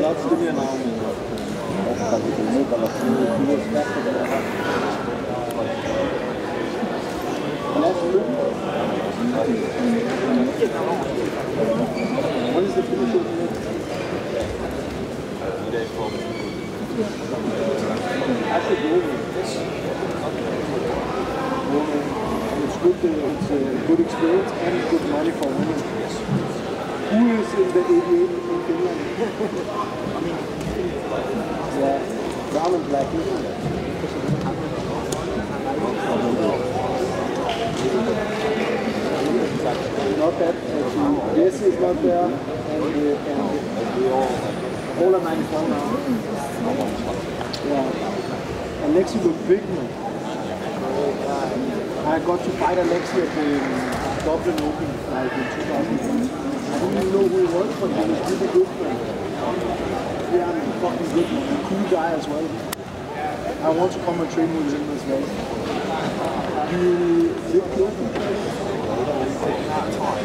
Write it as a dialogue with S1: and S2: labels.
S1: lot to me now. What is the finish of the next? I should go with it. It's good, it's a good experience and good money for women. Who is in the 88 in Finland? Yeah, brown and black, isn't it? Not that, yes, is not there, and all are 94 now. Yeah, Alexi looked big, man. I got to fight Alexi at the Dublin Open like in 2008. I didn't even know who he was, but he was really good, man. Yeah, I'm fucking good, man. A cool guy as well. I want to come and train with him as well. You live close to him?